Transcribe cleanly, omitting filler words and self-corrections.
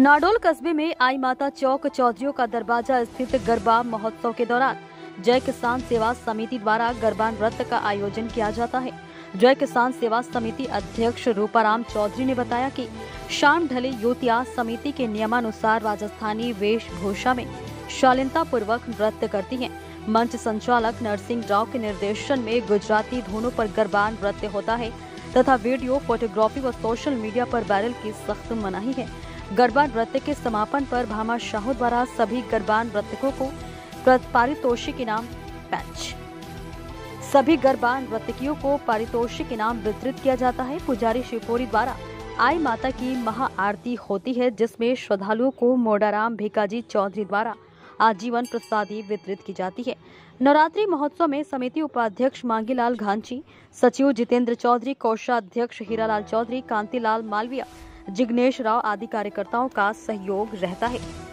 नाडोल कस्बे में आई माता चौक चौधरियों का दरवाजा स्थित गरबा महोत्सव के दौरान जय किसान सेवा समिति द्वारा गरबा नृत्य का आयोजन किया जाता है। जय किसान सेवा समिति अध्यक्ष रूपाराम चौधरी ने बताया कि शाम ढले युवतियां समिति के नियमानुसार राजस्थानी वेशभूषा में शालीनता पूर्वक नृत्य करती हैं। मंच संचालक नरसिंह राव के निर्देशन में गुजराती धुनों पर गरबा नृत्य होता है तथा वीडियो, फोटोग्राफी व सोशल मीडिया पर वायरल की सख्त मनाही है। गरबा नृत्य के समापन पर भामा शाहों द्वारा सभी गरबा नर्तकों को पारितोषिक इनाम सभी गरबा नर्तकियों को पारितोषिक इनाम वितरित किया जाता है। पुजारी शिवपुरी द्वारा आई माता की महा आरती होती है, जिसमें श्रद्धालुओं को मोडाराम भिकाजी चौधरी द्वारा आजीवन प्रसादी वितरित की जाती है। नवरात्रि महोत्सव में समिति उपाध्यक्ष मांगीलाल घांची, सचिव जितेंद्र चौधरी, कोषाध्यक्ष हीरालाल चौधरी, कांतिलाल मालविया, जिग्नेश राव आदि कार्यकर्ताओं का सहयोग रहता है।